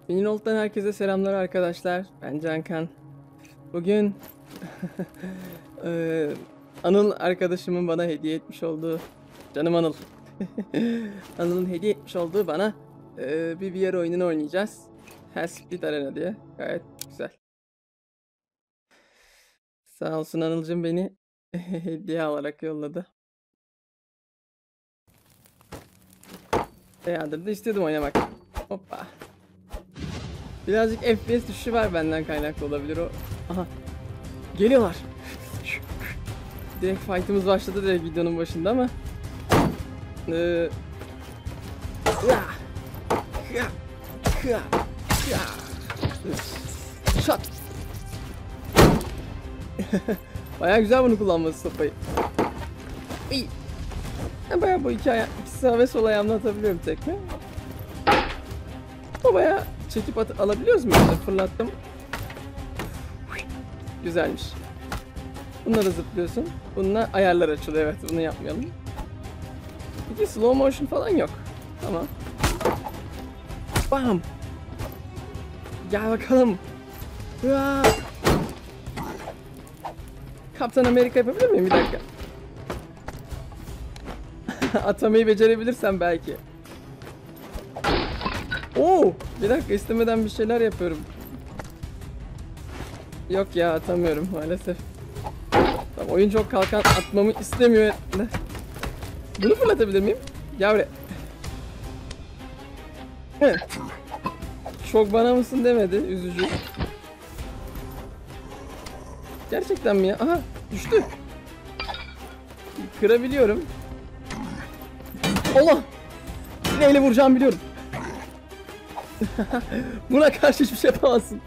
Minolt'tan herkese selamlar arkadaşlar. Ben Cankan. Bugün Anıl arkadaşımın bana hediye etmiş olduğu, canım Anıl. Anıl'ın hediye etmiş olduğu bana bir VR oyununu oynayacağız. Hellsplit Arena diye. Gayet güzel. Sağ olsun Anıl'cım beni hediye alarak yolladı. Bayağıdır da istiyordum oynamak. Hoppa. Birazcık FPS düşüşü var, benden kaynaklı olabilir o. Aha. Geliyorlar. Direkt fight'ımız başladı direkt videonun başında ama. Shot. Bayağı güzel bunu kullanması sopayı. İyi. Bayağı bu iki sağ ve sol ayağımla atabiliyorum tekme. O bayağı çekip alabiliyoruz mu? Fırlattım. Güzelmiş. Bunları zıplıyorsun. Bununla ayarlar açılıyor. Evet, bunu yapmayalım. Peki slow motion falan yok. Tamam. Bam. Gel bakalım. Hıa. Kaptan Amerika yapabilir miyim? Bir dakika. Atamayı becerebilirsem belki. Oo, bir dakika, istemeden bir şeyler yapıyorum. Yok ya, atamıyorum maalesef. Tamam, oyun çok kalkan atmamı istemiyor. Bunu fırlatabilir miyim? Gel buraya. Çok bana mısın demedi, üzücü. Gerçekten mi ya? Aha, düştü. Kırabiliyorum. Allah! Neyle vuracağımı biliyorum. Buna karşı hiçbir şey yapamazsın.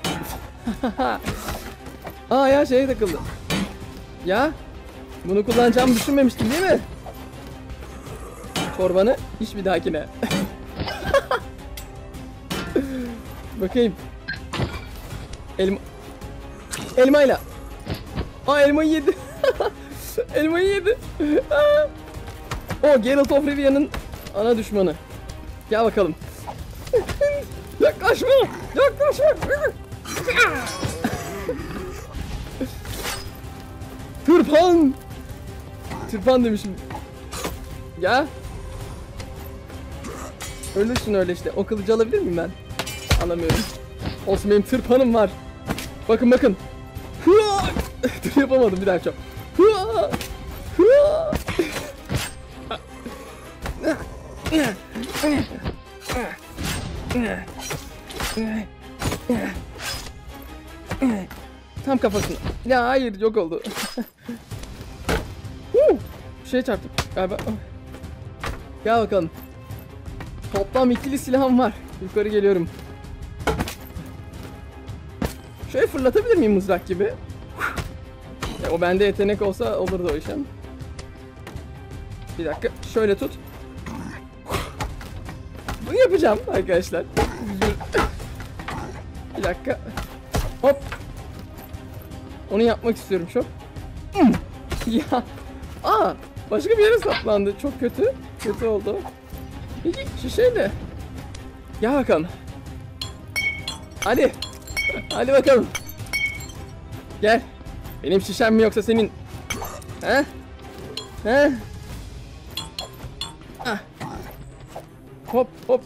Aa ya, şeye takıldı. Ya bunu kullanacağımı düşünmemiştim değil mi? Çorbanı iç bir dahakine. Bakayım. Elmayla. Aa, elmayı yedi. Elmayı yedi. O Geralt of Rivia'nın ana düşmanı. Gel bakalım. Yaklaşma! Yaklaşma! Tırpan! Tırpan demişim. Ya. Ölürsün öyle işte. O kılıcı alabilir miyim ben? Alamıyorum. Olsun, benim tırpanım var. Bakın bakın. Dur, yapamadım, bir daha yapacağım. Tam kafasına. Ya hayır, yok oldu. Şey çarptım galiba. Gel bakalım. Toplam ikili silahım var. Yukarı geliyorum. Şöyle fırlatabilir miyim mızrak gibi? Ya, o bende yetenek olsa olurdu o işlem. Bir dakika, şöyle tut. Bunu yapacağım arkadaşlar. Bir dakika. Hop. Onu yapmak istiyorum çok. Ya. Aa, başka bir yere saplandı. Çok kötü. Kötü oldu. Peki şişeyle. Gel bakalım. Hadi. Hadi bakalım. Gel. Benim şişem mi yoksa senin? He? He? Ah. Hop hop.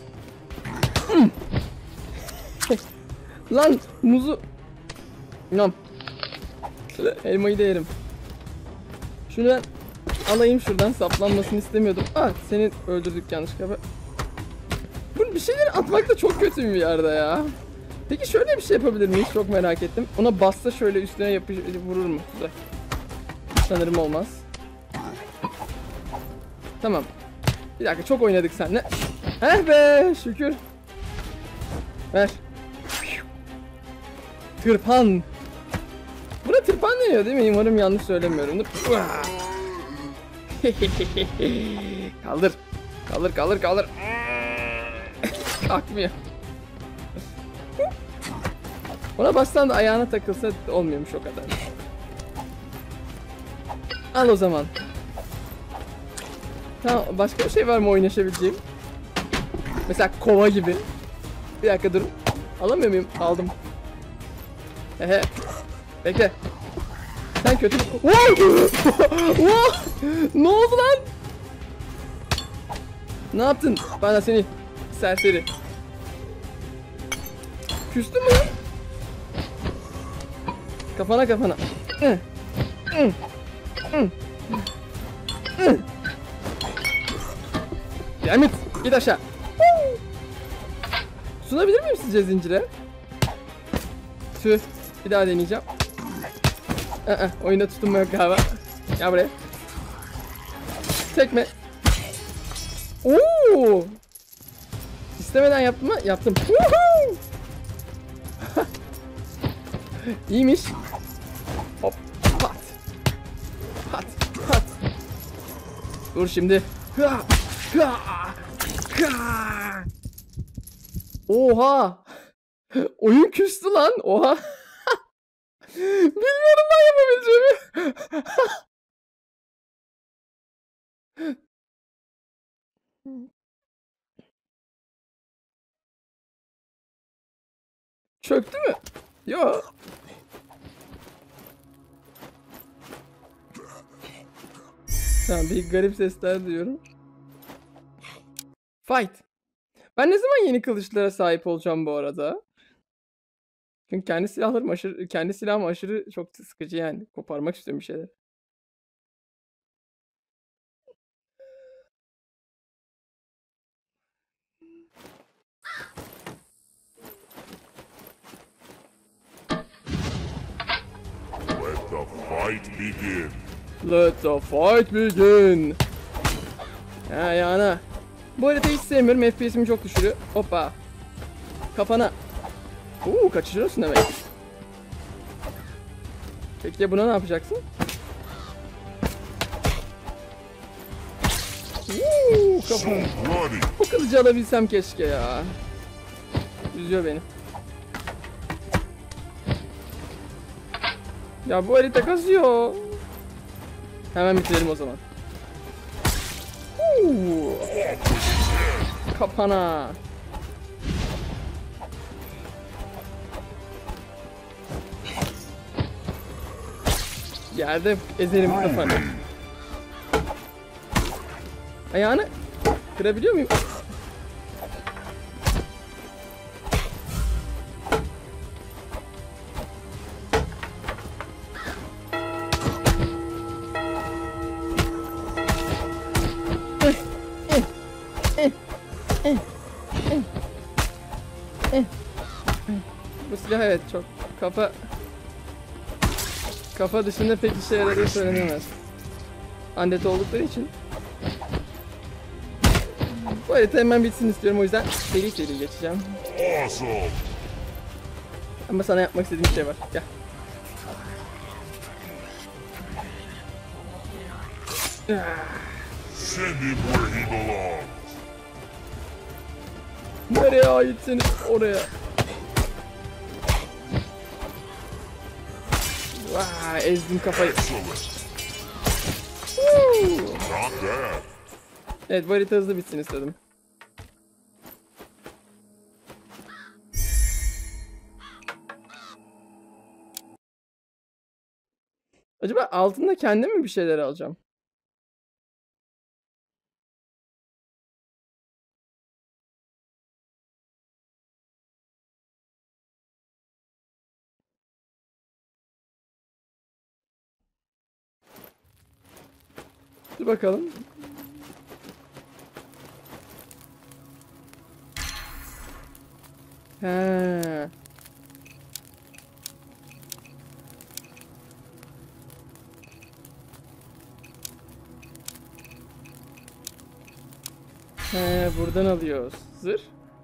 Lan muzu. Yam. Elmayı da yerim. Şunu ben alayım şuradan, saplanmasını istemiyordum. Ah, seni öldürdük yanlışlıkla. Bu bir şeyleri atmak da çok kötü bir yerde ya. Peki şöyle bir şey yapabilir miyiz? Çok merak ettim. Ona bassa şöyle üstüne vurur mu? Güzel. Sanırım olmaz. Tamam. Bir dakika, çok oynadık seninle. Heh be, şükür. Ver. Tırpan. Buna tırpan deniyor değil mi? Umarım yanlış söylemiyorumdur. Kaldır. Kaldır kaldır kaldır. Kalkmıyor. Ona bassan da ayağına takılsa olmuyormuş o kadar. Al o zaman. Tamam, başka bir şey var mı oynaşabileceğim? Mesela kova gibi. Bir dakika dur. Alamıyor muyum? Aldım. Ehe. Bekle. Sen kötü... Ne oldu lan? Ne yaptın? Bana seni serseri. Küstün mü lan? Kafana kafana. Demet, git aşağı. Sunabilir miyim sizce zincire? Tüh, bir daha deneyeceğim. Oyunda tutunma yok galiba. Gel buraya. Tekme. Oo! İstemeden yaptım mı? Yaptım. İyiymiş. Hop, pat. Pat, pat. Dur şimdi. Oha! Oyun küstü lan. Oha! Bilmiyorum ben yapabileceğimi. Çöktü mü? Yo. Tamam, bir garip sesler duyuyorum. Fight. Ben ne zaman yeni kılıçlara sahip olacağım bu arada? Çünkü kendi silahım aşırı çok sıkıcı yani. Koparmak istiyorum bir şeyler. Let the fight begin. Let the fight begin. Ha yana. Bu haritayı hiç sevmiyorum. FPS'imi çok düşürüyor. Hoppa. Kafana. Kaçırıyorsun demek. Peki ya buna ne yapacaksın? Kafam. Bu kılıcı alabilsem keşke ya. Üzüyor beni. Ya bu harita kazıyor. Hemen bitirelim o zaman. Kapana. Yerde ezerim kafanı. Ayağını kırabiliyor muyum? Bu silah evet çok kafa dışında pek işe yaradığı söylenemez. Undead oldukları için. Bu harita hemen bitsin istiyorum, o yüzden seri geçeceğim. Awesome. Ama sana yapmak istediğim bir şey var. Gel. Send him where he belongs. Nereye aitsiniz? Oraya. Ezdim kafayı. Excellent. Not bad. Evet, bu harita hızlı bitsin istedim. Acaba altında kendim mi bir şeyler alacağım? Dur bakalım. He. Buradan alıyoruz. Zırh.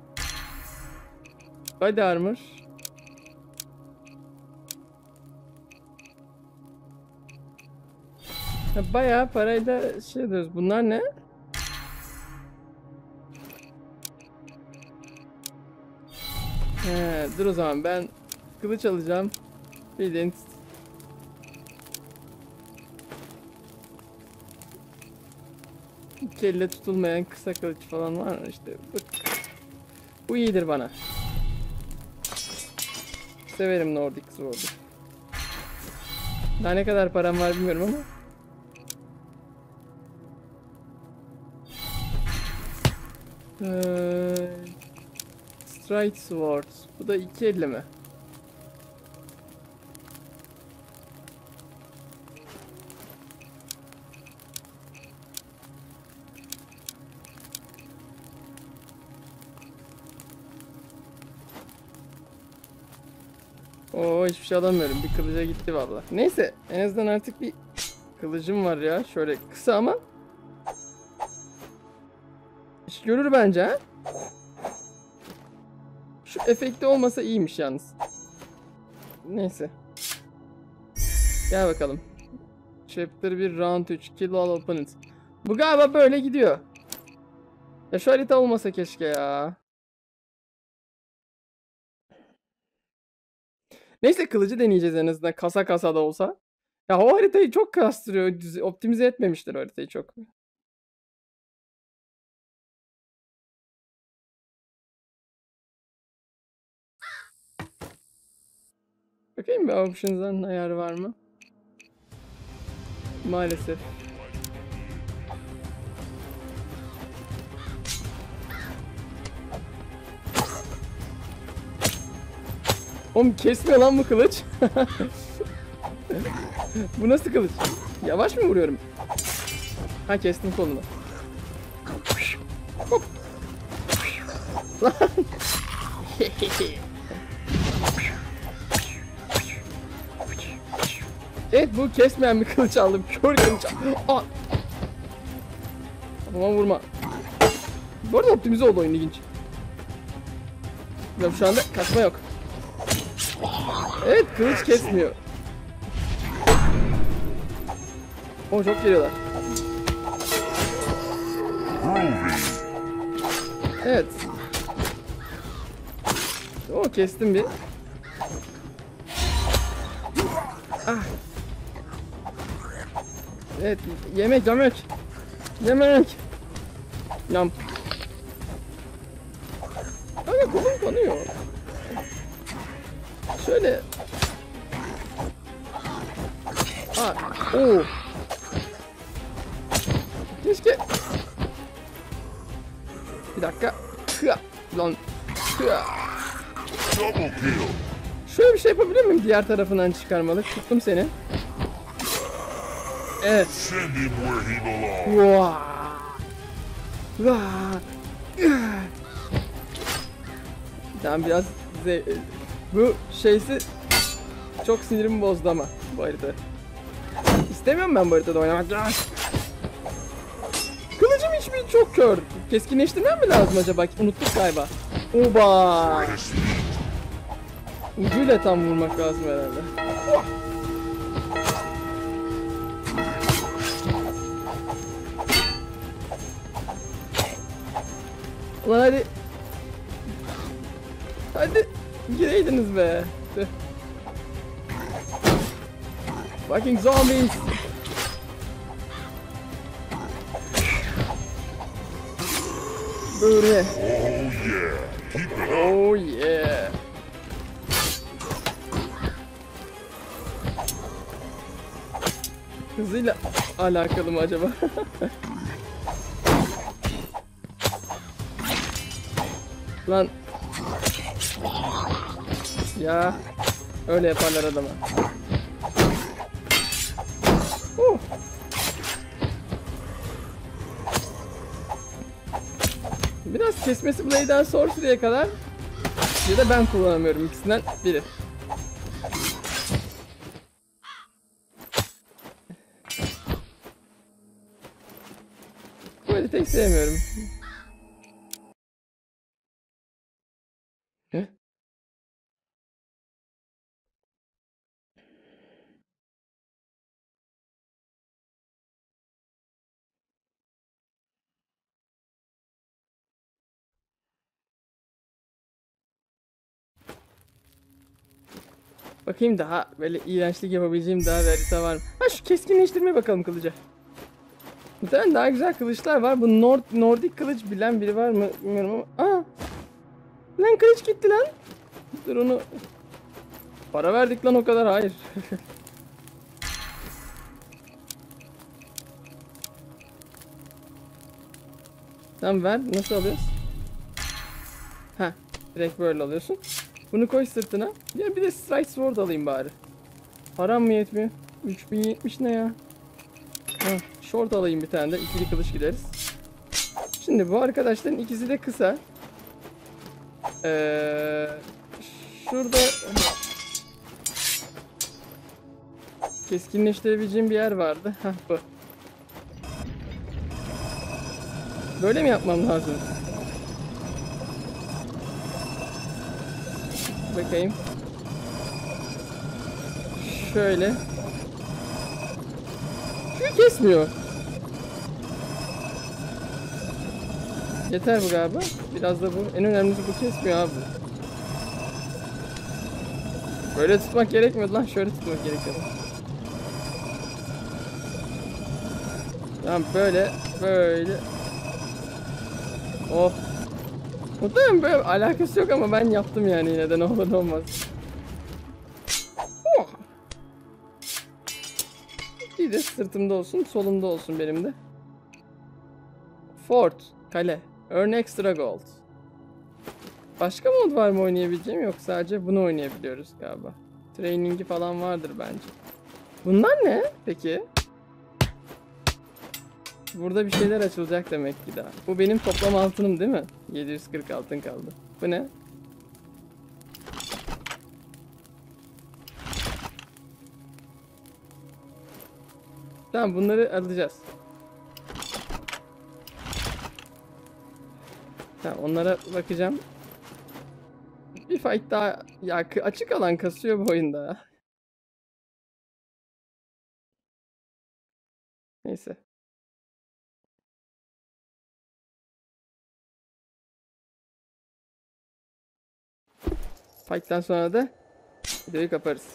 Body armor. Bayağı parayla şey diyoruz. Bunlar ne? Dur o zaman ben kılıç alacağım. Bildiğin kelle tutulmayan kısa kılıç falan var mı işte. Bu iyidir bana. Severim Nordic Sword'u. Daha ne kadar param var bilmiyorum ama. Stride Sword. Bu da 2.50 mi? Oo, hiçbir şey alamıyorum. Bir kılıca gitti vallahi. Neyse, en azından artık bir kılıcım var ya. Şöyle kısa ama İş görür bence ha. Şu efekti olmasa iyiymiş yalnız. Neyse. Gel bakalım. Chapter 1 Round 3 Kill all opponents. Bu galiba böyle gidiyor. Ya şu harita olmasa keşke ya. Neyse, kılıcı deneyeceğiz en azından, kasa kasa da olsa. Ya o haritayı çok kastırıyor. Optimize etmemişler o haritayı çok. Bakayım bir options'dan ayar var mı? Maalesef. Oğlum kesmiyor lan bu kılıç. Bu nasıl kılıç? Yavaş mı vuruyorum? Ha, kestim kolunu. Hop. Lan. Evet, bu kesmeyen bir kılıç aldım. Kör kılıç aldım. Aa. Aman vurma. Bu arada optimize oldu oyun, ilginç. Ya şu anda kaçma yok. Evet, kılıç kesmiyor. O çok geliyorlar. Evet. O kestim bir. Ah. Evet, yemek. Yam. Kanka kolum kanıyor. Şöyle. Oo. Keşke. Bir dakika. Lan. Double kill. Şöyle bir şey yapabilir miyim? Diğer tarafından çıkarmalı. Tuttum seni. Evet. Send him where he belongs. Tamam, biraz bu şeysi çok sinirimi bozdu ama bu harita. İstemiyorum ben bu haritada oynamak. Kılıcım hiçbir çok kör. Keskinleştirmem mi lazım acaba? Unuttuk galiba. Oba! Ucuyla tam vurmak lazım herhalde. Ulan hadi. Hadi gireydiniz be. Fucking zombies. Böyle. Oh yeah. Keep it up. Oh yeah. Hızıyla alakalı mı acaba? Lan. Ya. Öyle yaparlar adama. Biraz kesmesi Blade'den Sorcery'e kadar ya da ben kullanamıyorum, ikisinden biri. Bu haritayı sevmiyorum. Ne? Bakayım daha böyle iğrençlik yapabileceğim daha bir harita var mı? Ha, şu keskinleştirmeye bakalım kılıca. Muhtemelen daha güzel kılıçlar var. Bu Nordik kılıç bilen biri var mı bilmiyorum ama. Aa! Lan kılıç gitti lan. Dur onu. Para verdik lan o kadar, hayır. Tamam ver, nasıl alıyoruz? Ha, direkt böyle alıyorsun. Bunu koy sırtına. Ya bir de Strike Sword alayım bari. Param mı yetmiyor? 3070 ne ya? Ha, short alayım bir tane de, ikili kılıç gideriz. Şimdi bu arkadaşların ikisi de kısa. Şurada keskinleştirebileceğim bir yer vardı. Hah, bu. Böyle mi yapmam lazım? Bakayım. Şöyle. Şu kesmiyor. Yeter bu galiba. Biraz da bu. En önemlisi bu kesmiyor abi. Böyle tutmak gerekmiyordu lan. Şöyle tutmak gerekiyordu. Tamam böyle. Böyle. Oh. Muhtemelen böyle alakası yok ama ben yaptım yani yine de, ne olur ne olmaz. Oh. Bir de sırtımda olsun, solumda olsun benim de. Fort, kale. Earn extra gold. Başka mod var mı oynayabileceğim, yok sadece bunu oynayabiliyoruz galiba. Training'i falan vardır bence. Bunlar ne peki? Burada bir şeyler açılacak demek ki daha. Bu benim toplam altınım değil mi? 740 altın kaldı. Bu ne? Tamam, bunları alacağız. Tamam, onlara bakacağım. Bir fight daha ya, açık alan kasıyor bu oyunda. Neyse. Fight'tan sonra da videoyu kaparız.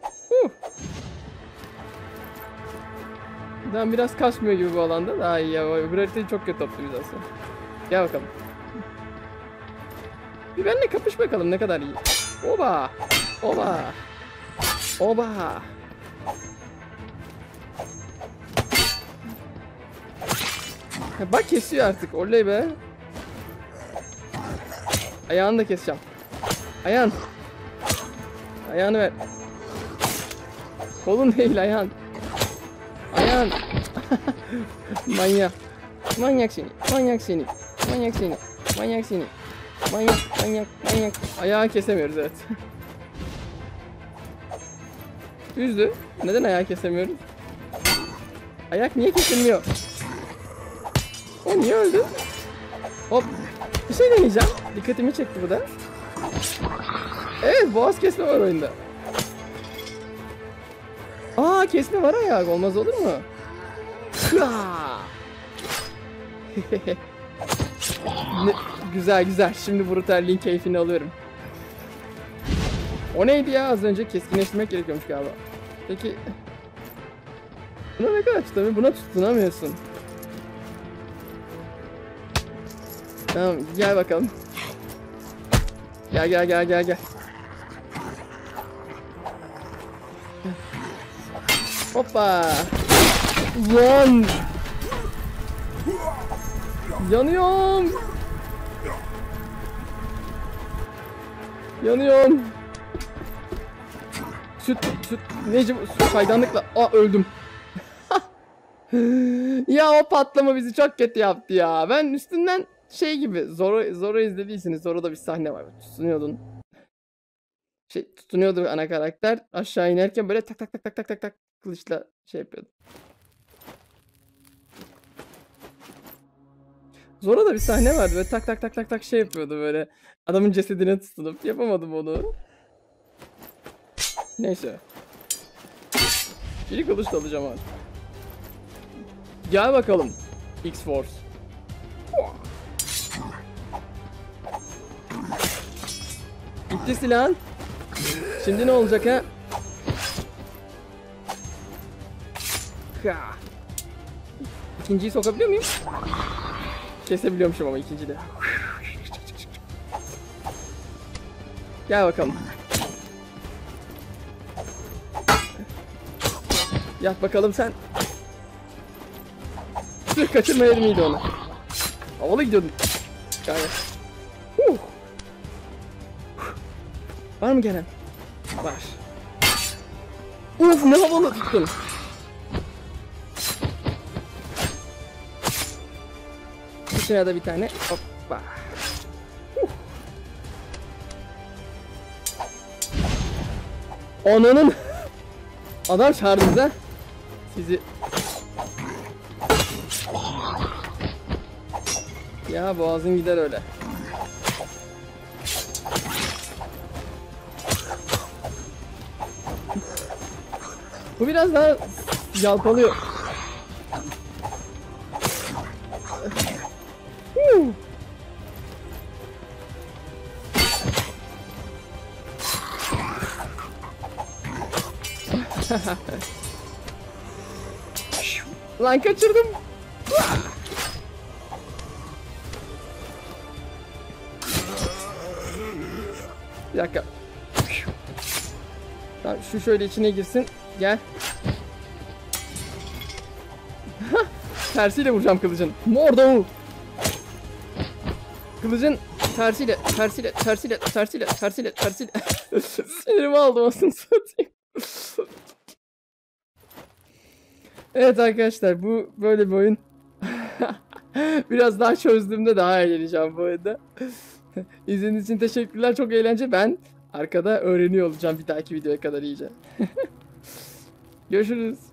Ben biraz kasmıyor gibi bu alanda. Daha iyi ya. Öbür haritayı çok kötü optimiz aslında. Gel bakalım. Bir benimle kapış bakalım ne kadar iyi. Oba! Oba! Oba! Bak kesiyor artık. Oley be. Ayağını da keseceğim. Ayağın. Ayağını ver. Kolun değil, ayağın. Ayağın. Manyak. Manyak seni. Manyak seni. Manyak seni. Manyak seni. Manyak, manyak, manyak. Ayağı kesemiyoruz, evet. Üzdü. Neden ayağı kesemiyoruz? Ayak niye kesilmiyor? O niye öldü? Hop. Bir şey deneyeceğim. Dikkatimi çekti bu da. Evet, boğaz kesme var oyunda. Aa, kesme var ayak. Olmaz olur mu? Güzel güzel. Şimdi brutalliğin keyfini alıyorum. O neydi ya, az önce keskinleştirmek gerekiyormuş galiba. Peki buna ne kadar tutamıyor? Buna tutunamıyorsun. Tamam, gel bakalım. Gel gel gel gel gel. Hoppa. Lan. Yanıyorum. Yanıyorum. Süt nece süt kaydanlıkla. Aa, öldüm. Ya o patlama bizi çok kötü yaptı ya. Ben üstünden şey gibi, Zoro izlediyseniz, Zoro'da bir sahne var. Tutunuyordu ana karakter. Aşağı inerken böyle tak tak tak tak tak tak tak kılıçla şey yapıyordu. Zoro'da bir sahne vardı böyle tak tak tak tak tak şey yapıyordu böyle. Adamın cesedine tutunup, yapamadım onu. Neyse. Bir kılıç da alacağım abi. Gel bakalım. X-Force. Gitti silahın. Şimdi ne olacak ha? İkinciyi sokabiliyor muyum? Kesebiliyormuşum ama ikinci de. Gel bakalım. Yat bakalım sen. Sırf kaçırmayalım iyiydi onu. Havalı gidiyordun. Gayet. Var mı gelen? Var. Uf, ne havalı tuttun. İçine de bir tane. Hoppa. Ananın. Adam çağırdı bize. Sizi. Ya boğazın gider öyle. Bu biraz daha yalpalıyor. Lan kaçırdım. Bir dakika. Tamam, şu şöyle içine girsin. Gel. Tersiyle vuracağım kılıcın. Mordo. Kılıcın tersiyle. Sinirimi aldım aslında, satayım. Evet arkadaşlar, bu böyle bir oyun. Biraz daha çözdüğümde daha eğleneceğim bu oyunda. İzlediğiniz için teşekkürler. Çok eğlence. Ben arkada öğreniyor olacağım bir dahaki videoya kadar iyice. Görüşürüz.